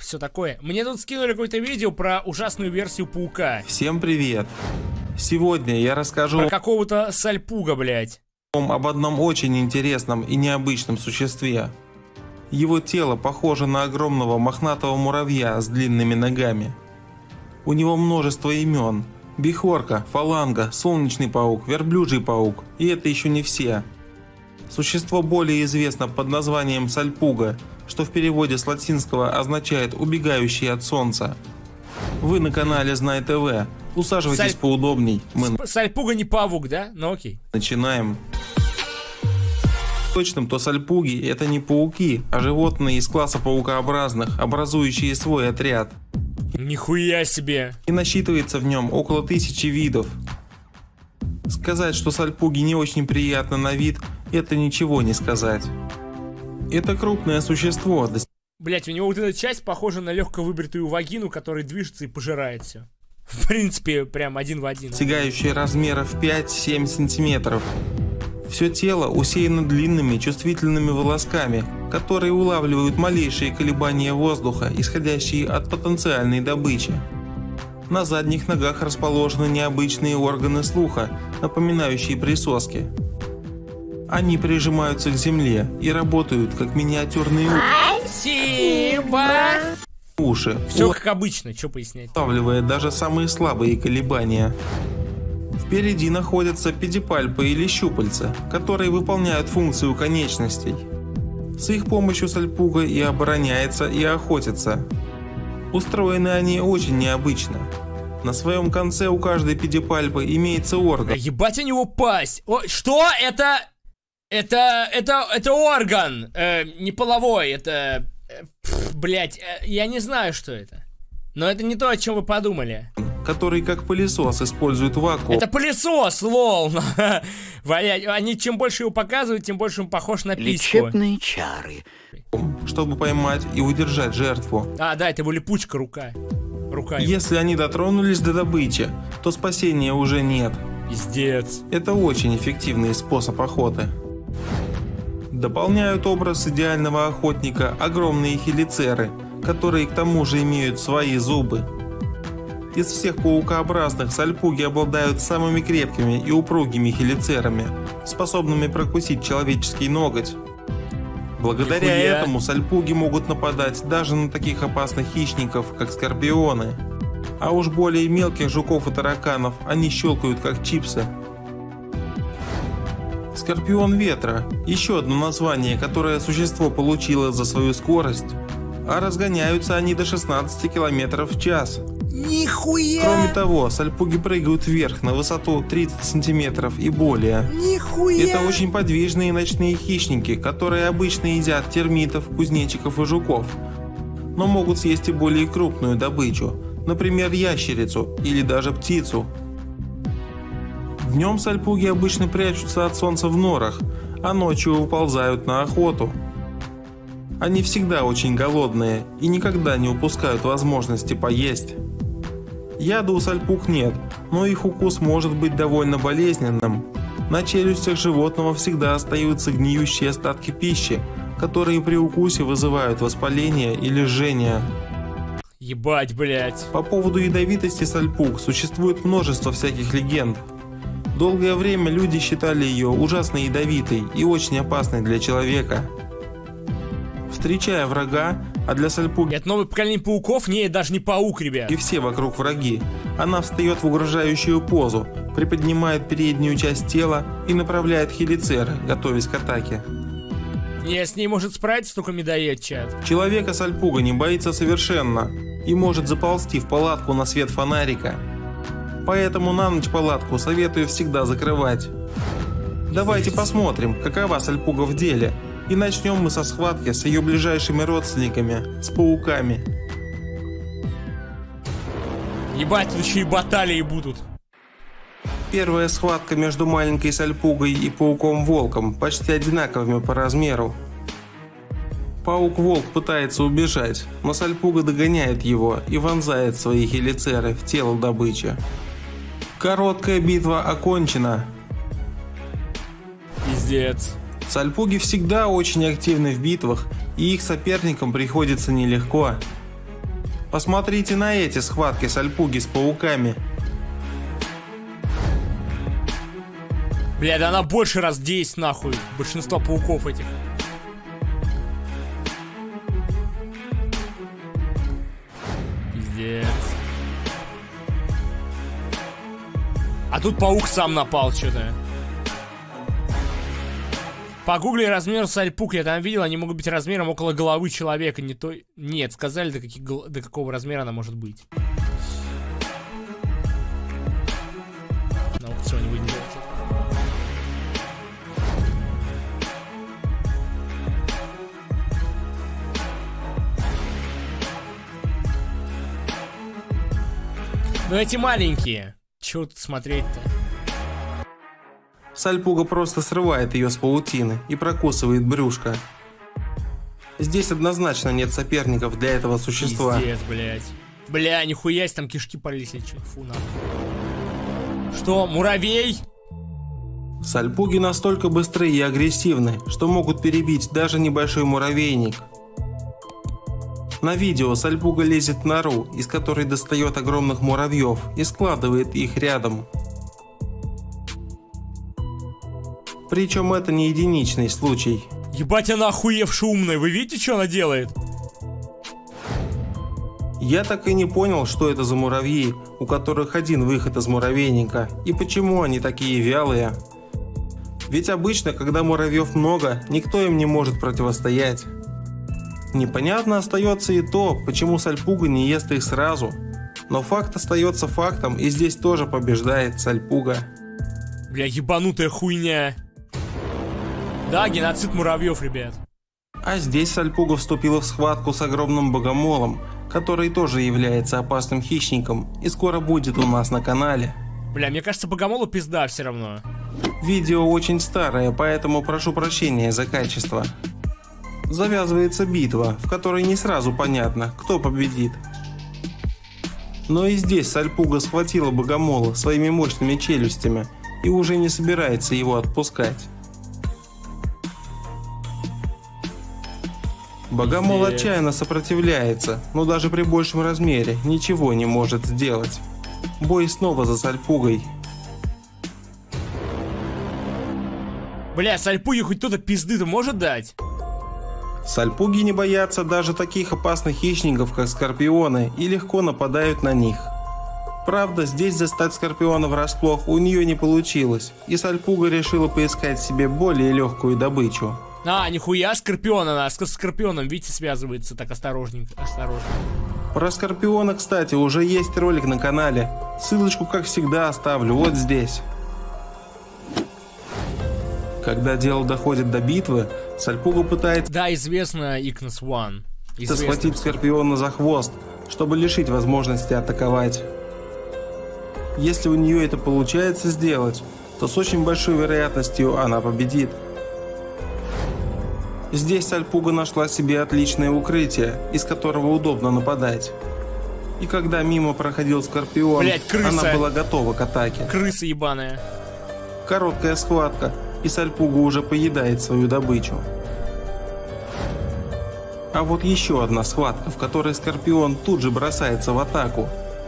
все такое. Мне тут скинули какое-то видео про ужасную версию паука. Всем привет! Сегодня я расскажу Про какого-то сальпуга, блядь. об одном очень интересном и необычном существе. Его тело похоже на огромного мохнатого муравья с длинными ногами. У него множество имен. Бихорка, фаланга, солнечный паук, верблюжий паук. И это еще не все. Существо более известно под названием сальпуга, что в переводе с латинского означает «убегающий от солнца». Вы на канале Знай ТВ. Усаживайтесь поудобней. Сальпуга не павук, да? Ну окей. Начинаем. Точным, то сальпуги это не пауки, а животные из класса паукообразных, образующие свой отряд. Нихуя себе. И насчитывается в нем около 1000 видов. Сказать, что сальпуги не очень приятны на вид, это ничего не сказать. Это крупное существо. Блять, у него вот эта часть похожа на легко выбритую вагину, которая движется и пожирает все. В принципе, прям один в один. Достигающее размеров 5-7 сантиметров. Все тело усеяно длинными чувствительными волосками, которые улавливают малейшие колебания воздуха, исходящие от потенциальной добычи. На задних ногах расположены необычные органы слуха, напоминающие присоски. Они прижимаются к земле и работают как миниатюрные уши, все как обычно, что пояснять? улавливая даже самые слабые колебания. Впереди находятся педипальпы или щупальца, которые выполняют функцию конечностей. С их помощью сальпуга и обороняется, и охотится. Устроены они очень необычно. На своем конце у каждой педипальпы имеется орган. Ебать у него пасть! О, что? Это орган! Не половой, это... Блять, я не знаю, что это. Но это не то, о чем вы подумали. Который как пылесос использует вакуум. Это пылесос, лол! Они чем больше его показывают, тем больше он похож на письку. Лечебные чары. Чтобы поймать и удержать жертву. А, да, это его липучка, рука. Если они дотронулись до добычи, то спасения уже нет. Пиздец. Это очень эффективный способ охоты. Дополняют образ идеального охотника огромные хелицеры, которые к тому же имеют свои зубы. Из всех паукообразных сальпуги обладают самыми крепкими и упругими хелицерами, способными прокусить человеческий ноготь. Благодаря этому сальпуги могут нападать даже на таких опасных хищников, как скорпионы. А уж более мелких жуков и тараканов они щелкают как чипсы. Скорпион ветра – еще одно название, которое существо получило за свою скорость. А разгоняются они до 16 км в час. Нихуя! Кроме того, сальпуги прыгают вверх на высоту 30 сантиметров и более. Нихуя! Это очень подвижные ночные хищники, которые обычно едят термитов, кузнечиков и жуков. Но могут съесть и более крупную добычу, например, ящерицу или даже птицу. Днем сальпуги обычно прячутся от солнца в норах, а ночью выползают на охоту. Они всегда очень голодные и никогда не упускают возможности поесть. Яда у сальпуг нет, но их укус может быть довольно болезненным. На челюстях животного всегда остаются гниющие остатки пищи, которые при укусе вызывают воспаление или жжение. Ебать, блять. По поводу ядовитости сальпуг существует множество всяких легенд. Долгое время люди считали ее ужасно ядовитой и очень опасной для человека. Встречая врага, а для сальпуги это новое поколение пауков? Не, даже не паук, ребят. И все вокруг враги. Она встает в угрожающую позу, приподнимает переднюю часть тела и направляет хелицеры, готовясь к атаке. Не, с ней может справиться только медоед, чат. Человека сальпуга не боится совершенно и может заползти в палатку на свет фонарика. Поэтому на ночь палатку советую всегда закрывать. Давайте посмотрим, какова сальпуга в деле. И начнем мы со схватки с ее ближайшими родственниками, с пауками. Ебать, тут еще и баталии будут. Первая схватка между маленькой сальпугой и пауком-волком почти одинаковыми по размеру. Паук-волк пытается убежать, но сальпуга догоняет его и вонзает свои хелицеры в тело добычи. Короткая битва окончена. Пиздец. Сальпуги всегда очень активны в битвах, и их соперникам приходится нелегко. Посмотрите на эти схватки сальпуги с пауками. Бля, да она больше раз 10 нахуй. Большинство пауков этих. Пиздец. А тут паук сам напал что-то. Погугли размер сальпук, я там видел, они могут быть размером около головы человека, не то... Нет, сказали, до какого размера она может быть. На аукционе вы не делаете. Ну эти маленькие. Чего тут смотреть-то? Сальпуга просто срывает ее с паутины и прокусывает брюшко. Здесь однозначно нет соперников для этого существа. Пиздец, блядь. Бля, нихуя, там кишки полезли. Фу, нахуй. Что, муравей? Сальпуги настолько быстрые и агрессивны, что могут перебить даже небольшой муравейник. На видео сальпуга лезет в нору, из которой достает огромных муравьев и складывает их рядом. Причем это не единичный случай. Ебать, она охуевшая умная. Вы видите, что она делает? Я так и не понял, что это за муравьи, у которых один выход из муравейника, и почему они такие вялые. Ведь обычно, когда муравьев много, никто им не может противостоять. Непонятно остается и то, почему сальпуга не ест их сразу. Но факт остается фактом, и здесь тоже побеждает сальпуга. Бля, ебанутая хуйня. Да, геноцид муравьев, ребят. А здесь сальпуга вступила в схватку с огромным богомолом, который тоже является опасным хищником и скоро будет у нас на канале. Бля, мне кажется, богомолу пизда все равно. Видео очень старое, поэтому прошу прощения за качество. Завязывается битва, в которой не сразу понятно, кто победит. Но и здесь сальпуга схватила богомола своими мощными челюстями и уже не собирается его отпускать. Богомол отчаянно сопротивляется, но даже при большем размере ничего не может сделать. Бой снова за сальпугой. Бля, сальпуге хоть кто-то пизды-то может дать? Сальпуги не боятся даже таких опасных хищников, как скорпионы, и легко нападают на них. Правда, здесь застать скорпиона врасплох у нее не получилось, и сальпуга решила поискать себе более легкую добычу. А, нихуя, скорпион она, с скорпионом, видите, связывается так осторожненько, осторожно. Про скорпиона, кстати, уже есть ролик на канале. Ссылочку, как всегда, оставлю вот здесь. Когда дело доходит до битвы, сальпуга пытается... Да, известно Ignis One. Схватить скорпиона за хвост, чтобы лишить возможности атаковать. Если у нее это получается сделать, то с очень большой вероятностью она победит. Здесь сальпуга нашла себе отличное укрытие, из которого удобно нападать. И когда мимо проходил скорпион, блядь, крыса. Она была готова к атаке. Крыса ебаная. Короткая схватка, и сальпуга уже поедает свою добычу. А вот еще одна схватка, в которой скорпион тут же бросается в атаку.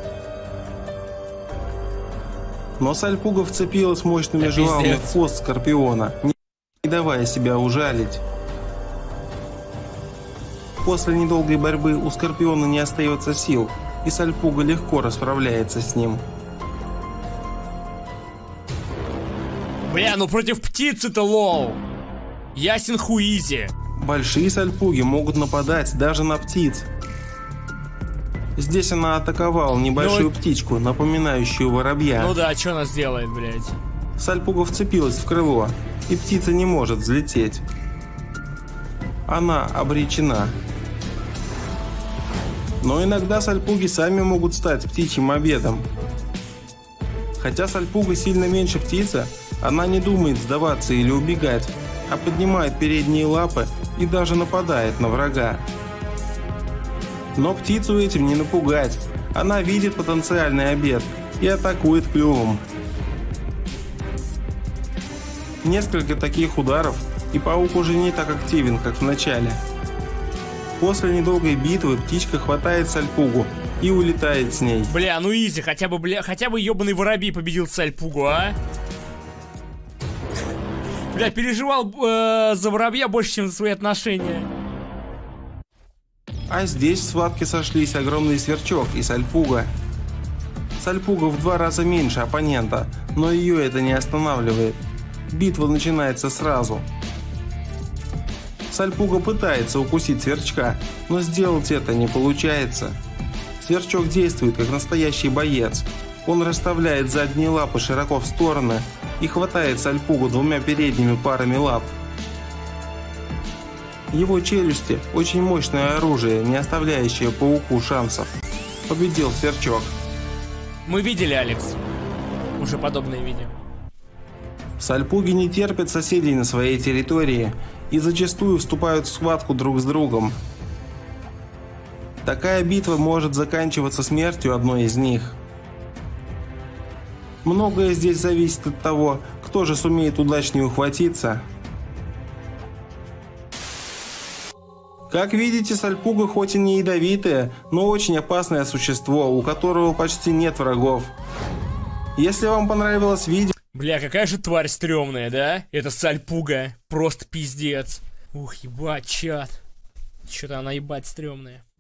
Но сальпуга вцепилась мощными жвалами в хвост скорпиона, не давая себя ужалить. После недолгой борьбы у скорпиона не остается сил, и сальпуга легко расправляется с ним. Бля, ну против птицы-то лол. Ясен хуизи. Большие сальпуги могут нападать даже на птиц. Здесь она атаковала небольшую птичку, напоминающую воробья. Ну да, что она сделает, блядь? Сальпуга вцепилась в крыло, и птица не может взлететь. Она обречена. Но иногда сальпуги сами могут стать птичьим обедом. Хотя сальпуга сильно меньше птицы, она не думает сдаваться или убегать, а поднимает передние лапы и даже нападает на врага. Но птицу этим не напугать. Она видит потенциальный обед и атакует клювом. Несколько таких ударов, и паук уже не так активен, как в начале. После недолгой битвы птичка хватает Сальпугу и улетает с ней. Бля, ну изи, хотя бы ебаный воробей победил Сальпугу, а? Бля, переживал за воробья больше, чем за свои отношения. А здесь в схватке сошлись огромный сверчок и Сальпуга. Сальпуга в 2 раза меньше оппонента, но ее это не останавливает. Битва начинается сразу. Сальпуга пытается укусить сверчка, но сделать это не получается. Сверчок действует как настоящий боец. Он расставляет задние лапы широко в стороны и хватает Сальпугу 2 передними парами лап. Его челюсти – очень мощное оружие, не оставляющее пауку шансов. Победил сверчок. Мы видели, Алекс, уже подобные видео. Сальпуги не терпят соседей на своей территории и зачастую вступают в схватку друг с другом. Такая битва может заканчиваться смертью одной из них. Многое здесь зависит от того, кто же сумеет удачнее ухватиться. Как видите, Сальпуга хоть и не ядовитое, но очень опасное существо, у которого почти нет врагов. Если вам понравилось видео... Бля, какая же тварь стрёмная, да? Это Сальпуга. Просто пиздец. Ух, ебать, чат. Чё-то она ебать стрёмная.